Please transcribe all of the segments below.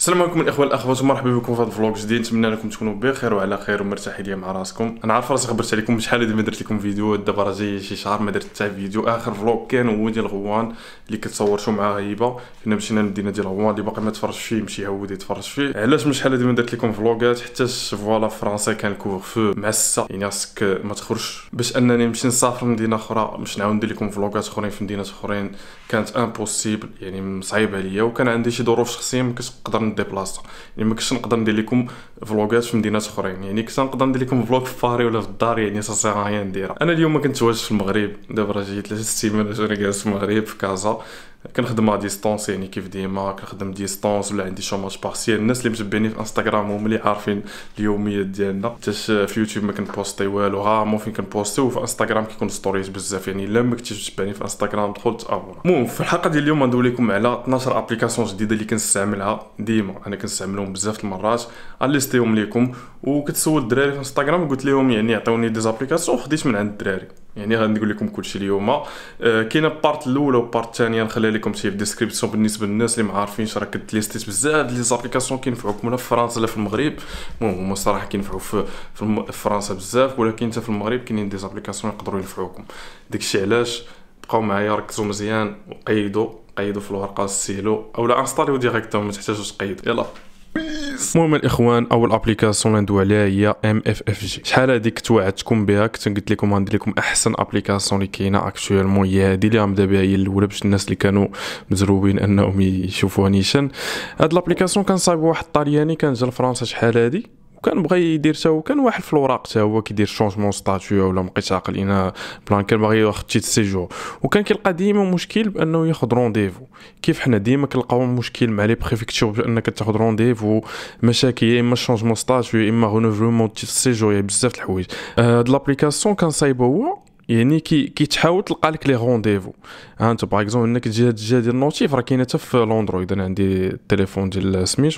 السلام عليكم الاخوه الاخوات ومرحبا بكم في هذا الفلوق جديد. نتمنى انكم تكونوا بخير وعلى خير ومرتاحين مع راسكم. انا عارف راسي خبرت عليكم شحال هادي ما درت لكم فيديو، دابا راه جاي شي شهر ما درت حتى فيديو. اخر فلوق كان هو ديال غوان اللي كتصورتو مع هيبه، كنا مشينا للمدينه ديال غوان اللي باقي ما تفرجش فيه يمشي هو يتفرج فيه. علاش من شحال هادي ما درت لكم فلوقات حتى فوالا فرنسا كان كوغ فو مع 6 يعني خاصك ما تخرجش باش انني نمشي نسافر مدينه اخرى باش نعاود ندير لكم فلوقات اخرين في مدينات اخرين. كانت امبوسيبل يعني صعيب عليا، وكان عندي شي ظروف شخصيه ما كنتش نقدر نديبلاصا، يعني ما كنتش نقدر ندير لكم فلوقات في مدينات اخرين. يعني كنت نقدر ندير لكم فلوق في باري ولا في الدار، يعني سا سير ريان نديرها. انا اليوم ما كنت واجد في المغرب، دابا راه جيت 3 سيمانات وانا جالس في المغرب في كازا. كنخدم ا ديستونس يعني كيف ديما كنخدم ديستونس ولا عندي شوماج بارسيال. الناس اللي متبعيني في انستغرام هما اللي عارفين اليوميات ديالنا. حتىش في يوتيوب ما كنبوستي والو، غامون فين كنبوستي، وفي انستغرام كيكون ستوريز بزاف. يعني الا ما كنتيش تتبعني في انستغرام دخل تابونا. المهم في الحلقه ديال اليوم غندوي لكم على 12 ابليكاسيون جديده اللي كنستعملها ديما. انا كنستعملهم بزاف المرات، غنليستيهم لكم. وكتسول الدراري في انستغرام قلت لهم يعني عطيوني دي زابليكاسيون، خديت من عند الدراري. يعني غنقول لكم كلشي اليوم. كاينه بارت الاولى وبارت الثانيه نخليها لكم في الديسكريبسيون بالنسبه للناس اللي ما عارفينش. راه كنت ليستيت بزاف ديال لي زابليكاسيون كينفعوكم لا في فرنسا لا في المغرب. المهم هما الصراحه كينفعوا في فرنسا بزاف، ولكن حتى في المغرب كاينين دي زابليكاسيون يقدروا ينفعوكم. داكشي علاش بقاو معايا، ركزوا مزيان وقيدوا في الورقه السيلو اولا انستاليو ديريكتوم، ما تحتاجوش تقيدوا. يلا المهم الاخوان، اول ابليكاسيون ندوي عليها هي MFFG. شحال هادي كنت وعدتكم بها، كنت قلت لكم غندير لكم احسن ابليكاسيون اللي كاينه اكطوالمون. هي هادي اللي غنبدا بها هي الاولى باش الناس اللي كانوا مزروبين انهم يشوفوها نيشان. هاد الابليكاسيون كان صايب واحد الطالياني كان جا لفرنسا شحال هادي، كان بغى يدير حتى هو، كان واحد في الوراق حتى هو كيدير شونجمون ستاتيو ولا مابقيتش عاقل انا بلان، كان باغي ياخذ تيت سيجور. وكان كيلقى ديما مشكل بانه ياخذ رونديفو. كيف حنا ديما كنلقاو مشكل مع لي بريفيكتور بانك تاخذ رونديفو، مشاكل يا اما شونجمون ستاتيو يا اما رونوفلومون تيت سيجور، يا بزاف د الحوايج. هاد لابليكاسيون كان صايبه هو يعني كيتحاول تلقى لك لي رونديفو. انت باغ اكزومبل انك تجي ديال النوتيف راه كاينه حتى في الاندرويد. انا عندي التليفون ديال سميتو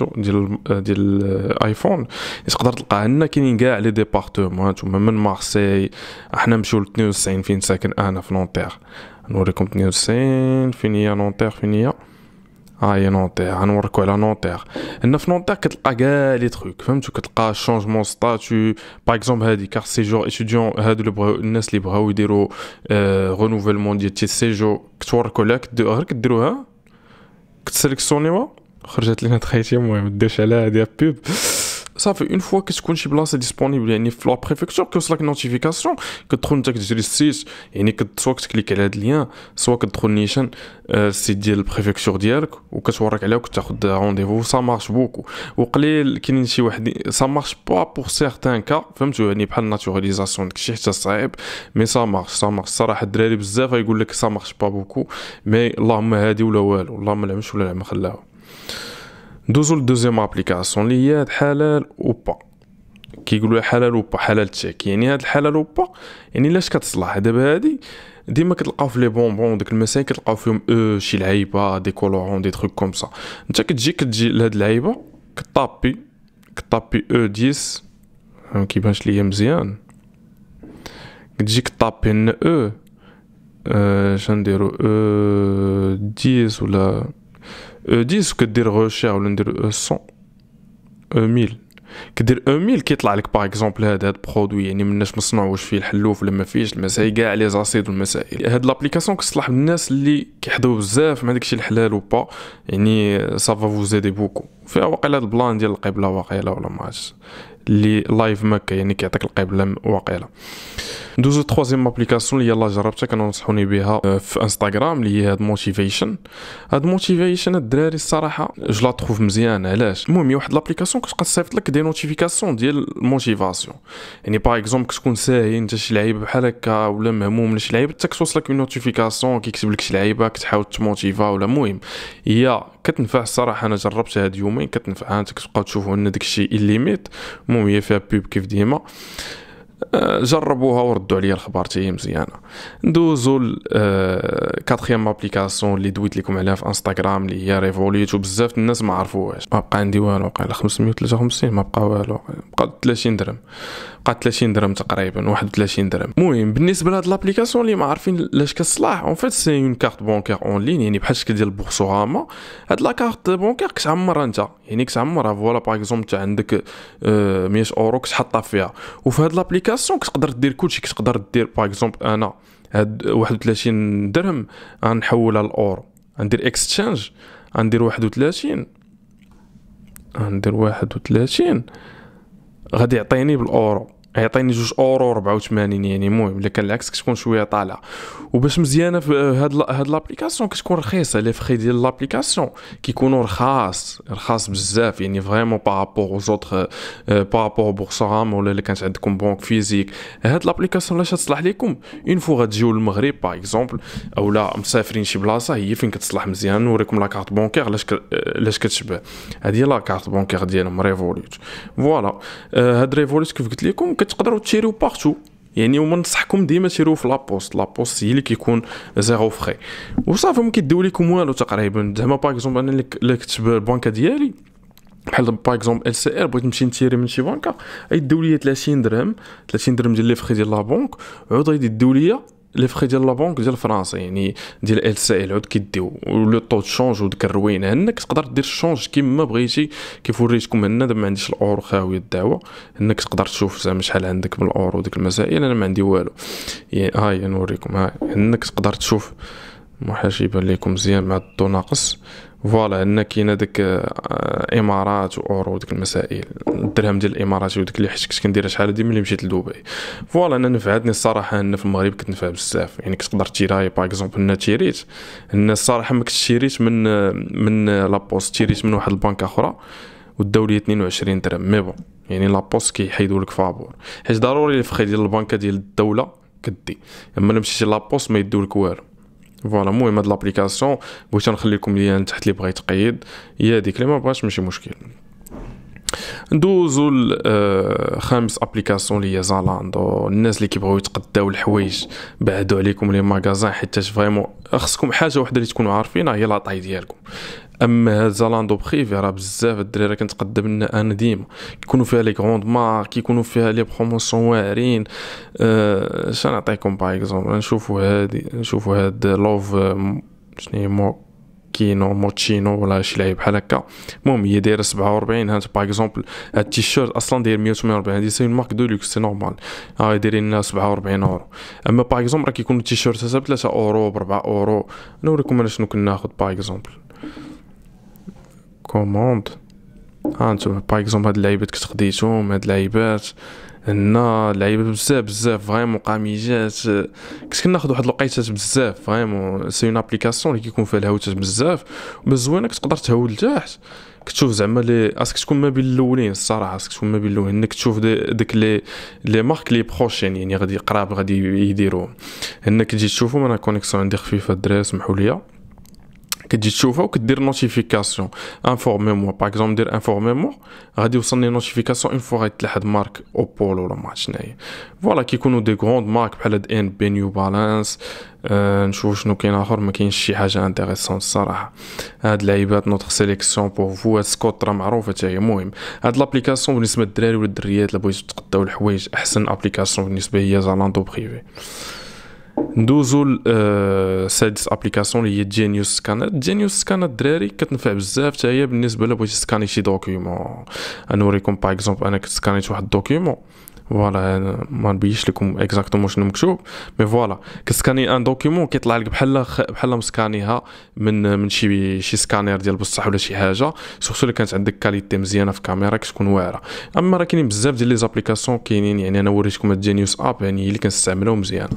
ديال ايفون، تقدر تلقى عندنا كاينين كاع لي ديبارتمون. نتوما من مارسي احنا نمشيو ل 92 فين ساكن انا في نونتير. نوريكم 92 فين هي نونتير، فين هي هي نونتير. غنوريكم على نونتير. هنا في نونتير كتلقى كاع لي تروك، فهمتوا؟ كتلقى شونجمون ستاتيو باغ اكزومبل هادي كارت سيجور اتيديون. هادو اللي بغاو الناس اللي بغاو يديروا رونوفلمون ديال تي سيجور كتوريكو لها غير كديروها كتسيليكسيونيوها خرجت لينا تخيتي. المهم ديرش على هادي بوب صافي. اون فوا كتكون شي بلاصه ديسپونيبل يعني في لا بريفكتور كيوصلك نوتيفيكاسيون، كتدخل انت كتجري السيت. يعني سوا كتكليك على هاد اللين، سوا كتدخل نيشان السيت ديال البريفكتور ديالك وكتوريك عليه وكتاخد رونديفو. سا مارش بوكو وقليل كاينين شي واحد سا مارش با بور سيغتان كا، فهمتوا؟ يعني بحال ناتوراليزاسيون داكشي حتى صعيب، مي سا مارش الصراحه. الدراري بزاف غايقول لك سا مارش با بوكو، مي اللهم هادي ولا والو، اللهم العمش ولا العم خلاها. ندوزو للدوزيام ابليكاسيون اللي هي هاد حلال وبا. كيقولوا حلال وبا، حلال تشيك. يعني هاد الحلال وبا يعني لاش كتصلح دابا هادي؟ ديما كتلقاو في لي بونبون داك المسائل كتلقاو فيهم شي لعيبه دي كولورون دي تروك كوم سا. انت كتجي لهاد اللعيبه كطابي او 10 ما كيبانش ليا مزيان. كتجي كطابي لنا شنديرو 10 ولا 10 وكدير غوشير ولا ندير 100 1000. كدير 1000 كيطلع لك باغ اكزومبل هذا برودوي يعني مناش مصنوع واش فيه الحلوف ولا ما فيهش، المسائل كاع لي زاسيد والمسائل. هاد لابليكاسيون كتصلح للناس اللي كيحضروا بزاف مع داكشي الحلال وبا، يعني سافا فو زيدي بوكو. فيها واقيلا البلان ديال القبله واقيلا ولا ما عرفتش اللي لايف مكه، يعني كيعطيك القبله واقيلا. ندوزو التروازيام ابليكاسيون اللي يلاه جربتها كانوا نصحوني بها في انستغرام اللي هي هاد موتيفيشن. هاد موتيفيشن الدراري الصراحه جو لا تروف مزيان. علاش؟ المهم هي واحد لابليكاسيون كتبقى تصيفط لك دي نوتيفيكاسيون ديال الموتيفاسيون. يعني باغ اكزومبل كتكون ساهي انت شي لعيبه بحال هكا ولا مهموم من شي لعيبه، حتى كتوصلك اون نوتيفيكاسيون كيكتب لك شي لعيبه كتحاول تموتيفا ولا. المهم هي كتنفع الصراحه. انا جربتها هاد يومين كتنفع، انت كتبقاو تشوفوا ان داكشي الليميت. المهم هي فيها بوب كيف ديما. جربوها وردوا عليا الخبار تاهي مزيانه. ندوزو كاتريام ابليكاسيون اللي دويت لكم عليها في انستغرام اللي هي ريفوليت، وبزاف الناس ما عرفوهاش. ما بقى عندي والو، بقى على 553 ما بقى والو، بقى 30 درهم، بقى 30 درهم تقريبا 31 درهم. المهم بالنسبه لهاد لابليكاسيون اللي ما عارفين لاش كتصلح، اون فيت سي اون كارت بونكير اون لين، يعني بحال الشكل ديال بورسوغاما. هاد لا كارت بونكير كتعمرها انت، يعني كتعمرها فوالا باغ اكزومبل انت عندك 100 اورو كتحطها فيها. وفي هاد لابليكاسيون كتقدر دير كلشي، كتقدر دير باغ اكزومبل انا هاد 31 درهم غنحولها لاورو، غندير اكستشينج، غندير 31 غادي يعطيني بالاورو، يعطيني 2 اورو 84. يعني المهم الا كان العكس كتكون شويه طالعه. وباش مزيانه في هاد لابليكاسيون كتكون رخيصه، لي فخي ديال لابليكاسيون كيكونوا رخاص بزاف، يعني فريمون بارابور او زوتر بارابور بورصرام ولا الا كانت عندكم بنك فيزيك. هاد لابليكاسيون لاش تصلح لكم اون فوا غتجيو للمغرب باغ اكزومبل اولا مسافرين شي بلاصه، هي فين كتصلح مزيان. نوريكم لا كارت بونكير لاش كتشبه. هذه لا كارت بونكير ديالهم ريفولوت فوالا. هاد ريفولوت كيف قلت لكم كتقدروا تشريو بارتو، يعني وما ننصحكم ديما تشريو في لابوست هي اللي كيكون زيرو فخي وصافي، ما كيديو لكم والو تقريبا. زعما باغ اكزومبل انا اللي كتب البنكه ديالي بحال باغ اكزومبل ال سي ار، بغيت نمشي نشري من شي بنكه، غيديو لي 30 درهم ديال لي فخي ديال لا بنك، عاود غادي يديو لي لي فخي ديال لا بنك ديال فرنسا، يعني ديال ال سي ال عاود كيديو لو طو شونج وديك الروينه. انك تقدر دير الشونج كيما بغيتي، كيف وريتكم هنا دابا ما عنديش الاورو خاويه الدعوه، انك تقدر تشوف زعما شحال عندك من الاورو وديك المسائل. انا ما عندي والو، يعني هاي نوريكم، هاي انك تقدر تشوف محاش يبان لكم مزيان مع الضو ناقص فوالا. هنا كاينه داك امارات واورو وديك المسائل، الدرهم ديال الامارات وديك اللي حيت كنت كنديرها شحال هادي ملي مشيت لدبي فوالا. انا نفعتني الصراحه، هنا في المغرب كتنفع بزاف، يعني كتقدر تشري باغ اكزومبل. هنا تشريت، هنا الصراحه ما كنتش شريت من لابوست، شريت من واحد البنك اخرى وداو لي 22 درهم مي بون. يعني لابوست كيحيدوا لك فابور، حيت ضروري الفخي ديال البنكه ديال الدوله كدي، اما الا مشيتي لابوست ما يدوا لك والو فوالا. المهم هاد لابليكاسيون بغيت نخلي لكم ليا تحت اللي بغى يتقيد، هي هذيك اللي ما بغاش ماشي مشكل. ندوزو خامس ابليكاسيون اللي هي زالاندو. الناس اللي كيبغيو يتقداو الحوايج بعدوا عليكم لي ماغازان، حيت فريمون خصكم حاجه وحده اللي تكونوا عارفينها هي لاطاي ديالكم. اما هاد زالاندو بخيفي راه بزاف الدراري كنتقدى منها انا ديما، كيكونوا فيها لي غروند مارك، كيكونوا فيها لي بروموسيون واعرين. شنو نعطيكم باغ اكزومبل، نشوفوا هاد لوف شنو كينو موتشينو ولا شي لعيب بحال هكا. المهم هي دايره 47. هاد باغ اكزومبل هاد التيشيرت اصلا داير 148، هادي سي اون مارك دو لوكس سي نورمال، دايرين لنا 47 اورو. اما باغ اكزومبل راه كيكون التيشيرت ب 3 اورو ب 4 اورو. نوريكم انا شنو كناخذ باغ اكزومبل كوموند. انتم باغ اكزومبل هاد اللعيبات كنت خديتهم، هاد اللعيبات هنا لعيبه بزاف فريمون قاميجات. كنت كناخذ واحد الوقيتات بزاف فريمون. سي اون ابليكاسيون اللي كيكون فيها الهوتات بزاف وزوينه، كتقدر تهود لتحت كتشوف زعما لي اسك تكون ما بين الاولين. الصراحه اسك تكون ما بين الاولين، انك تشوف ديك لي مارك لي بروشين، يعني غادي قراب غادي يديروهم. انك تجي تشوفهم. انا كونيكسيون عندي خفيفه الدراري سمحوا لي. كتجي تشوفها وكدير نوتيفيكاسيون انفورميمون باغ اكزومبل دير انفورميمون غادي يوصلني نوتيفيكاسيون اون فوا غيتلاحظ مارك اوبول ولا ما عرفتش شناهي فوالا. كيكونوا دي غروند مارك بحال هاد ان بي نيو بالانس. نشوف شنو كاين اخر، ما كاينش شي حاجه انتريسونت الصراحه. هاد اللعيبات نوتر سيليكسيون بور فو. سكوت راه معروفه حتى هي. المهم هاد لابليكاسيون بالنسبه للدراري ولا الدريات اللي بغيتو تقداو الحوايج، احسن ابليكاسيون بالنسبه ليا زالاندو بريفي. ندوزو سادس ابليكاسيون اللي هي جينيوس سكانر. جينيوس سكانر الدراري كتنفع بزاف حتى هي بالنسبه لبغيتي تسكاني شي دوكيومون. نوريكم باغ اكزومبل انا كنت سكانيت واحد الدوكيومون فوالا، ما نبينش لكم اكزاكتومون شنو مكتوب مي فوالا. كتسكاني ان دوكيومون كيطلع لك بحال مسكانيها من شي سكانير ديال بصح ولا شي حاجه، سورتو اللي كانت عندك كاليتي مزيانه في كاميرا كتكون واعره. اما راه كاينين بزاف ديال لي زابليكاسيون كاينين، يعني انا وريتكم هاد جينيوس اب يعني هي اللي كنستعملو مزيان.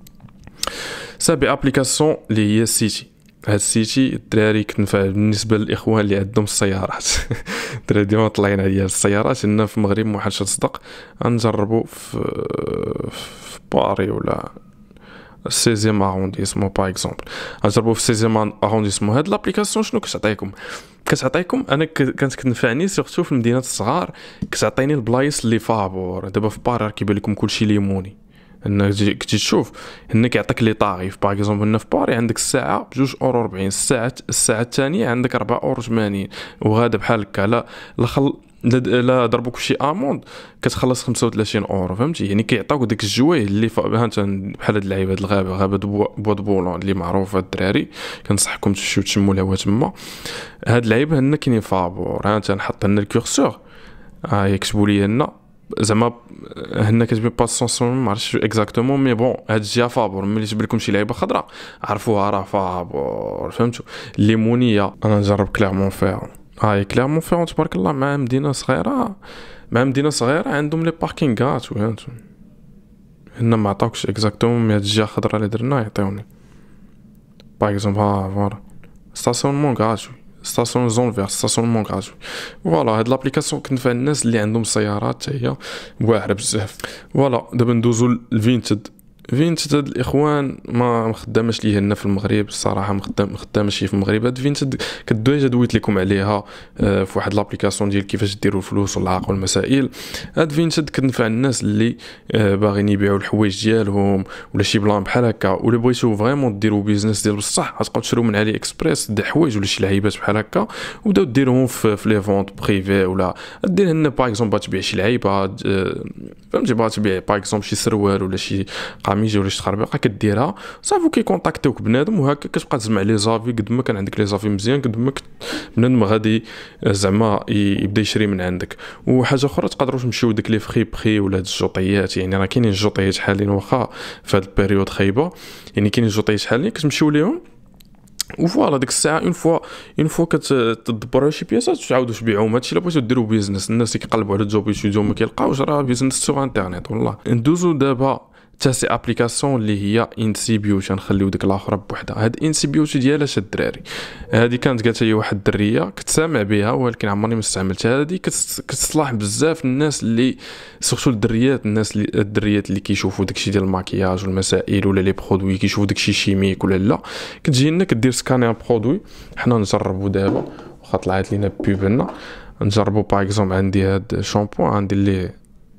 سابع ابليكاسيون اللي هي سيتي. هاد السيتي الدراري كتنفع بالنسبه للاخوان اللي عندهم السيارات. الدراري ديما طلعين عليا السيارات. هنا في المغرب محاش تصدق غنجربوا في باري ولا 16 ارونديسمون باغ اكزومبل. غنجربوا في 16 ارونديسمون. هاد لابليكاسيون شنو كتعطيكم انا كانت كتنفعني سورتو في المدينات الصغار، كتعطيني البلايص اللي فابور. دابا في باري كيبان لكم كلشي ليموني، انك تجي تشوف انك يعطيك لي طاريف. باغ اكزومبل هنا في باري عندك الساعه ب 2.40 اورو، الساعه الثانيه عندك 4.80 اورو، وهذا بحال هكا. لا لا ضربوك شي اموند كتخلص 35 اورو، فهمتي؟ يعني كيعطيوك ديك الجوايه اللي ها انت بحال هاد اللعيبه هاد الغابه، غابه بوا بولون اللي معروفه الدراري، كنصحكم تمشيو تشموا لها تما. هاد اللعيبه هنا كاينين فابور، ها انت نحط هنا الكورسور يكتبوا لي هنا زعما هنا كتبين باسونسون ما عرفتش اكزاكتومون، مي بون هاد الجهه فابور. ملي تجيب لكم شي لعيبه خضراء عرفوها راه فابور، فهمتوا؟ الليمونيه انا نجرب كليرمون فيرون، كليرمون فيرون تبارك الله مع مدينه صغيره، عندهم لي باركينغات، فهمتوا؟ هنا ما عطاوكش اكزاكتومون، مي هاد الجهه خضراء اللي درنا يعطيوني باغ اكزومبل فوالا ستاسيونمون غراتوي، ستاسيون زون فير، ستاسيونمون غراتوي. فوالا هاد لابليكاسيون كتنفع الناس اللي عندهم سيارات حتى هي واعره بزاف. فوالا دابا ندوزو للفينتد. هاد الاخوان ما مخدامش ليه هنا في المغرب الصراحه، مخدامش شي في المغرب. هاد فينتد كدويجا دويت لكم عليها في واحد لابليكاسيون ديال كيفاش ديروا الفلوس والعاق والمسائل. هاد فينتد كتنفع الناس اللي باغيين يبيعوا الحوايج ديالهم ولا شي بلان بحال هكا، ولا بغيتو فريمون ديروا بيزنس ديال بصح، غتبقاو تشريو من علي اكسبريس دي حوايج ولا شي لعيبات بحال هكا، وبداو ديروهم في لي فونت بريفي، ولا دير هنا باغ اكزومبل تبيع شي لعيبه، فهمتي؟ باغا تبيع باغ اكزومبل شي سروال ولا شي قميجه ولا شي تخربيقه كديرها صافي، كيكونتاكتيوك بنادم وهكا كتبقى تجمع لي زافي. قد ما كان عندك لي زافي مزيان قد ما بنادم غادي زعما يبدا يشري من عندك. وحاجه اخرى تقدروا تمشيو ديك لي فري بخي ولا هاد الجوطيات، يعني راه كاينين الجوطيات حاليا واخا في هاد البيريود خايبه، يعني كاينين الجوطيات حاليا كتمشيو ليهم وفوالا ديك الساعه اون فوا كتدبروا شي بياسات وتعاودوا تبيعوهم. هادشي الا بغيتو ديروا بيزنس، الناس اللي كيقلبوا على جوب يوتيوب ما كيلقاوش، راه بيزنس سوغ انترنيت. والله ندوزو دابا تاسي ابليكاسيون اللي هي انسي بيوتي، نخليو ديك الاخرى بوحدها. هاد انسي بيوتي ديالاش الدراري، هادي كانت قالت لي واحد الدريه كنت سامع بها ولكن عمرني ما استعملتها. هادي كتصلح بزاف الناس اللي سورتو الدريات اللي كيشوفوا داكشي ديال الماكياج والمسائل ولا لي برودوي كيشوفوا داكشي شيميك ولا لا، كتجي لنا كدير سكاني برودوي. حنا نجربوا دابا واخا طلعت لينا بيب لنا، نجربوا باغ اكزومبل عندي هاد شامبو، عندي اللي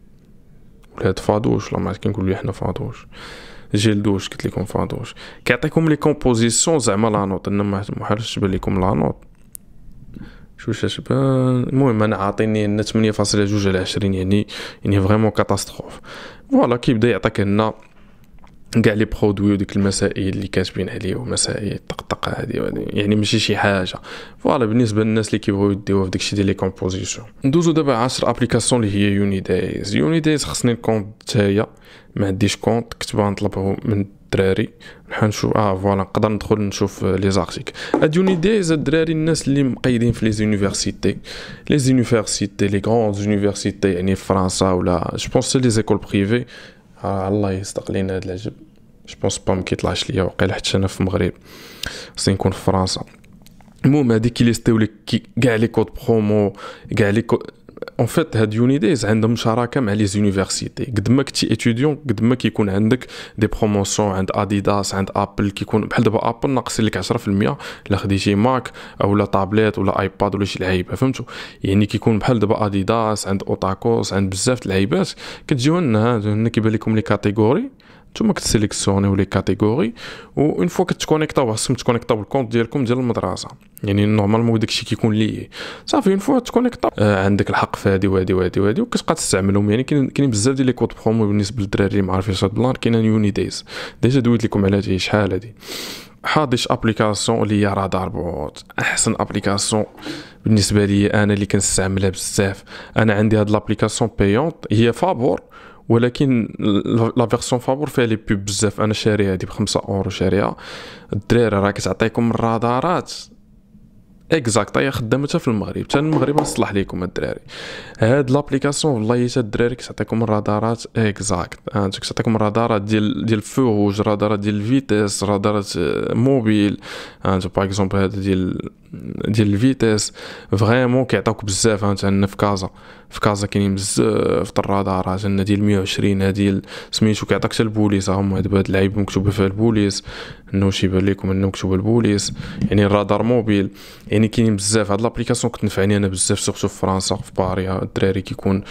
هاد فادوش، لا ما كنقولوا حنا فادوش، جيل دوش قلت لكم فادوش، كيعطيكم لي كومبوزيسيون زعما لا نوت. انا ما حالش تبان لكم لا نوت شو تبان. المهم انا عاطيني هنا 8.2 على 20، يعني فريمون كاتاستروف. فوالا كيبدا يعطيك هنا كاع لي برودوي وديك المسائل اللي كاتبين عليه ومسائل طقطقه هذه، يعني ماشي شي حاجه. فوالا بالنسبه للناس اللي كيبغيو يديوها في داكشي ديال لي كومبوزيسيون. ندوزو دابا 10 ابليكاسيون اللي هي يونيدايز. خصني الكونت تاعي، ما عنديش كونت، كنت باغي نطلبه من الدراري نشوف. فوالا نقدر ندخل نشوف لي زارتيكل. هاد يونيدايز الدراري الناس اللي مقيدين في لي زونيفرسيتي، لي غران زونيفرسيتي، يعني في فرنسا ولا جو بونس لي زيكول بريفي. الله يصدق لينا هاد العجب، جو بونس با مكيطلعش ليا واقيلا حتى انا في المغرب، خصني نكون في فرنسا. المهم هادي كيليستيو لك كاع لي كود برومو، كاع لي اون فيت. هاد يونيدايز عندهم شراكه مع لي زونيفرسيتي. قد ما كنتي اتيديون قد ما كيكون عندك دي بروموسيون عند اديداس، عند ابل. كيكون بحال دابا ابل ناقصين لك 10% الا خديتي ماك او لا طابليت ولا ايباد ولا شي لعيبه، فهمتوا؟ يعني كيكون بحال دابا اديداس، عند اوتاكوس، عند بزاف د اللعيبات كتجيو هنا كيبان لكم لي كاتيجوري، نتوما كتسيليكسيونيو لي كاتيجوري، و اون فوا كتكونيكطاو خاصكم تكونيكطاو بالكونت ديالكم ديال المدرسه. يعني نورمالمون داكشي كيكون ليه صافي. اون فوا تكونيكطاو عندك الحق في هادي وهادي وهادي وهادي وكتبقى تستعملهم. يعني كاين بزاف ديال لي كود برومو بالنسبه للدراري اللي ما عارفينش هاد البلان. كاين يونيدايز ديجا دويت لكم على هادي شحال هادي. حاضيش ابليكاسيون اللي هي رادار بوت، احسن ابليكاسيون بالنسبه لي انا اللي كنستعملها بزاف. انا عندي هاد لابليكاسيون بايونت هي فابور، ولكن لا فيرسون فابور فيها لي بوب بزاف. انا شاريها هادي ب5 اورو شاريها. الدراري راه كتعطيكم الرادارات اكزاكت، هي خدامتها في المغرب، حتى المغرب نصلح لكم الدراري. هاد لابليكاسيون والله حتى الدراري كتعطيكم الرادارات اكزاكت. كتعطيكم الرادارات ديال فوروج، رادارات ديال الفيتيس، رادارات موبيل. باغ اكزومبل هذا ديال الفيتيس فريمون كيعطيوك بزاف. عندنا في كازا كاينين بزاف د الرادارات، عندنا ديال 120 هادي سميتو كيعطيك حتى البوليس. هما دابا هاد اللعيبه مكتوبه فيها البوليس، انه شي يبان لكم انه مكتوبه البوليس، يعني الرادار موبيل. يعني كاينين بزاف. هاد لابليكاسيون كتنفعني انا بزاف سورتو في فرنسا في باري. الدراري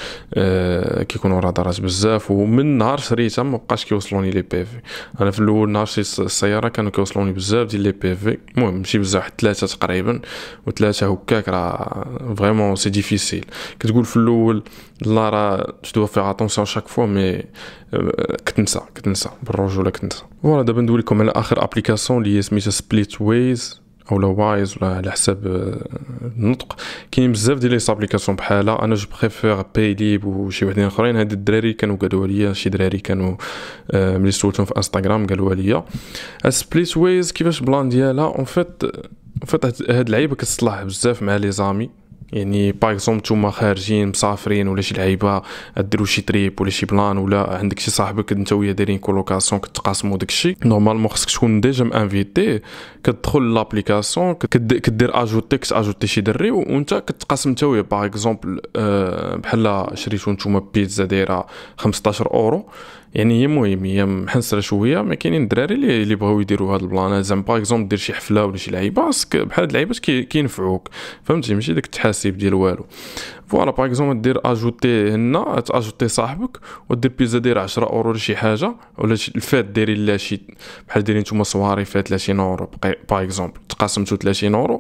كيكونوا رادارات بزاف، ومن نهار شريتها ما بقاش كيوصلوني لي بي في. انا في الاول نهار شريت السياره كانوا كيوصلوني بزاف ديال لي بي في، المهم ماشي بزاف، حتى 3 تقريبا. تقريبا وثلاثه هكاك، راه فريمون سي ديفيسيل. كتقول في الاول لا راه جو فيغ اتونسيون شاك فوا، مي كتنسى بالرجوله كتنسى. فوالا دابا ندوي لكم على اخر ابليكاسيون اللي هي سميتها سبليت ويز او لا وايز ولا على حساب النطق. كاين بزاف ديال لي سابليكاسيون بحالها. انا جو بريفير بايليب وشي وحدين اخرين. هاد الدراري كانوا قالوا لي، شي دراري كانوا ملي سولتهم في انستغرام قالوا لي سبليت ويز كيفاش بلان ديالها. اون فيت هاد اللعيبه كتصلح بزاف مع لي زامي. يعني باغ اكزومبل نتوما خارجين مسافرين ولا شي لعيبه ديروا شي تريب ولا شي بلان، ولا عندك شي صاحبك انت وياه دايرين كولوكاسيون كتقاسموا داكشي، نورمالمون خصك تكون ديجا مانفيتي. كتدخل لابليكاسيون كدير اجوتي شي دري وانت كتقاسم انت وياه. باغ اكزومبل بحال شريتو نتوما بيتزا دايره 15 اورو، يعني هي مهم هي محنسره شويه، ما كاينين الدراري اللي بغاو يديروا هاد البلان. زعما باغ اكزومبل دير شي حفله ولا شي لعيبه بحال هاد اللعيبات كينفعوك، فهمتي؟ ماشي داك التحاسيب ديال والو. فوالا باغ اكزومبل دير اجوتي هنا، تاجوتي صاحبك ودير بيزا دايره 10 اورو ولا شي حاجه، ولا الفات دايرين لا شي بحال دايرين نتوما صواري فات 30 اورو باغ اكزومبل، تقاسمتو 30 اورو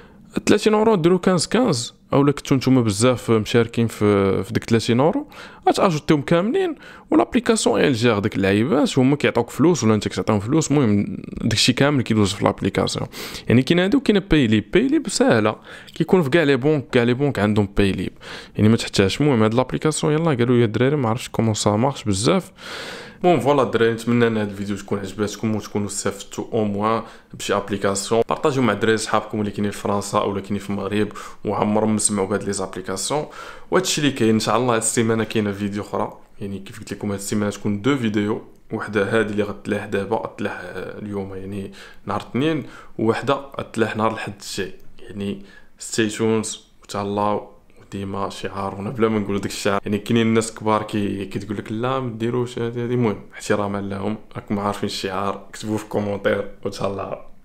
30 اورو ديروا 15 اولا كنتو نتوما بزاف مشاركين في ديك 30 اورو غتاجوتيهم كاملين، والابليكاسيون ال جير ديك اللعيبات، هما كيعطوك فلوس ولا انت كتعطيهم فلوس. المهم داكشي كامل كيدوز في الابليكاسيون. يعني كاين هادو كاين بايليب ساهله، كيكون في كاع لي بونك عندهم بايليب، يعني ما تحتاجش. المهم هاد الابليكاسيون يلاه قالوا لي الدراري ما عرفتش كومون سا مارش بزاف. بون فوالا الدراري، نتمنى ان هاد الفيديو تكون عجباتكم وتكونوا استفدتوا او موان بشي ابليكاسيون. بارطاجيو مع الدراري صحابكم اللي كاينين في فرنسا اولا كاينين في المغرب وعمرهم ما سمعوا بهاد لي زابليكاسيون. وهادشي اللي كاين. ان شاء الله هاد السيمانه كاينه فيديو اخرى، يعني كيف قلت لكم هاد السيمانه تكون دو فيديو، وحده هذه اللي غتلاح دابا تلاح اليوم يعني نهار الاثنين، وحده تلاح نهار الحد الجاي. يعني ستي تونز وتهلاو ديما شعارنا بلا ما نقولوا داك الشعار. يعني كاينين الناس كبار كتقول لك لا ما ديروش هذه. المهم احتراما لهم، راكم عارفين الشعار، كتبوه في كومونتير وتهلاو.